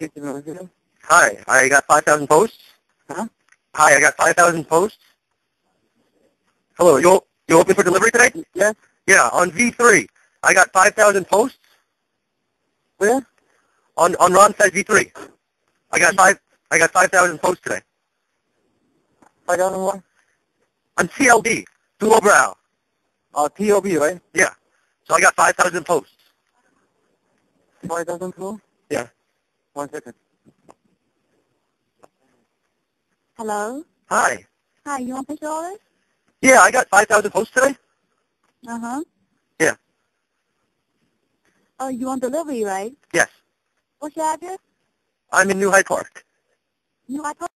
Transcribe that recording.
Hi, I got 5,000 posts. Huh? Hi, I got 5,000 posts. Hello, you open for delivery today? Yes. Yeah, on V3. I got 5,000 posts. Where? On Ronstadt V3. I got 5,000 posts today. 5,000 what? On TLB, Duo Brow. TOB, right? Yeah. So I got 5,000 posts. 5,000 too? Yeah. 1 second. Hello? Hi. Hi, you want fish orders? Yeah, I got 5,000 posts today. Uh-huh. Yeah. Oh, you want delivery, right? Yes. What's your address? I'm in New Hyde Park. New Hyde Park?